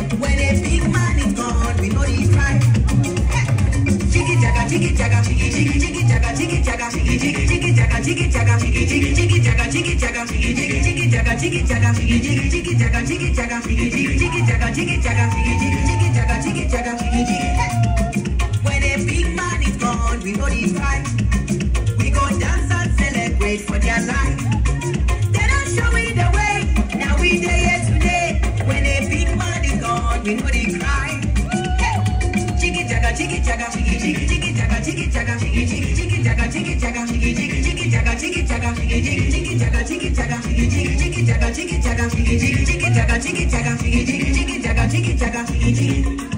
When a big man is gone, we know he's right. Jiggy jaga, jiggy jaga, jiggy jiggy jiggy jaga, jiggy jaga, jiggy jiggy jiggy jaga, jiggy jaga, jiggy jiggy jiggy jaga, jiggy jaga, jiggy jiggy jiggy jaga, jiggy jaga, jiggy jiggy jiggy jaga, jiggy jaga, jiggy jiggy jiggy jaga, jiggy jaga, jiggy jiggy jiggy jaga, jiggy jaga, jiggy jiggy. When a big man is gone, we know he's right. We go dance and celebrate for their life. They don't show me the way. Now we there here today. When a big man is gone, we know they cry. Jiggy jaga, jiggy jaga, jiggy jiggy jiggy jaga, jiggy jaga, jiggy jiggy jiggy jaga, jiggy jaga, jiggy jiggy jiggy jaga, jiggy jaga, jiggy jiggy jiggy jaga, jiggy jaga, jiggy jiggy jiggy jaga, jiggy jaga, jiggy jiggy jiggy jaga, jiggy jaga, jiggy jiggy jiggy jaga, jiggy jaga, jiggy jiggy.